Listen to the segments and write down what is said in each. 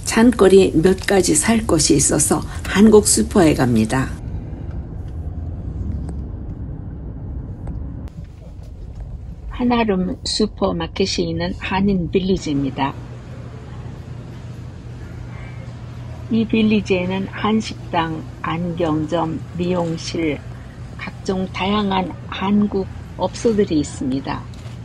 찬거리 몇 가지 살 곳이 있어서 한국 슈퍼에 갑니다. 한아름 슈퍼마켓이 있는 한인 빌리지입니다. 이 빌리지에는 한식당, 안경점, 미용실, 각종 다양한 한국 업소들이 있습니다.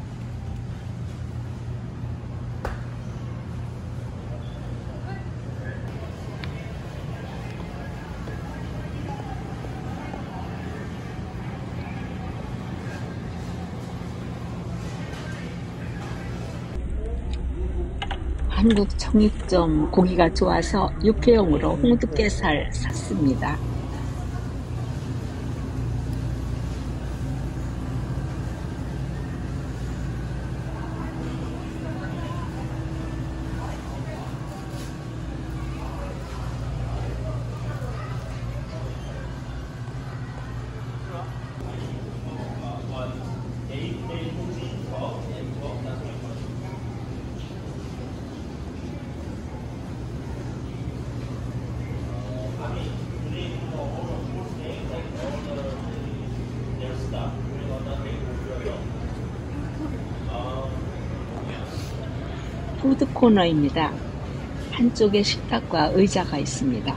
한국 청익점 고기가 좋아서 육회용으로 홍두깨살 샀습니다. 푸드코너입니다. 한쪽에 식탁과 의자가 있습니다.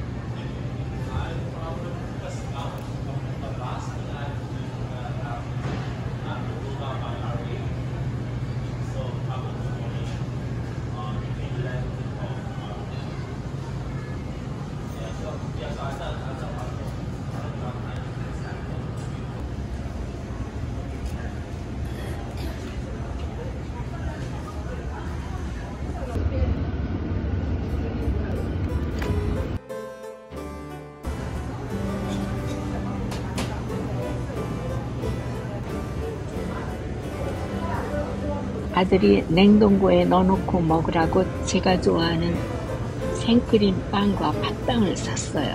아들이 냉동고에 넣어놓고 먹으라고 제가 좋아하는 생크림 빵과 팥빵을 샀어요.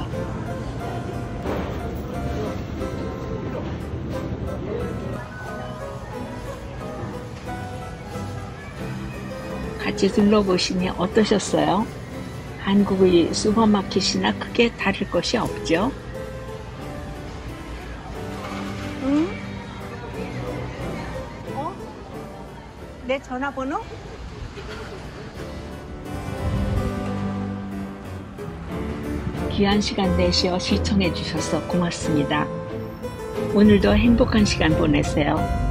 같이 둘러보시니 어떠셨어요? 한국의 슈퍼마켓이나 크게 다를 것이 없죠? 응? 내 전화번호? 귀한 시간 내쉬어 시청해 주셔서 고맙습니다. 오늘도 행복한 시간 보내세요.